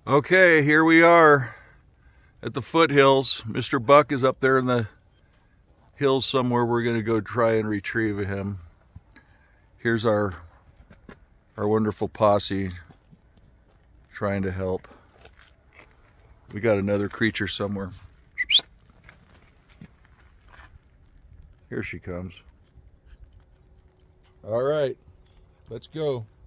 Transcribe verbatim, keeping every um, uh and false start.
Okay, here we are at the foothills. Mister Buck is up there in the hills somewhere. We're going to go try and retrieve him. Here's our our wonderful posse trying to help. We got another creature somewhere. Here she comes. All right, let's go.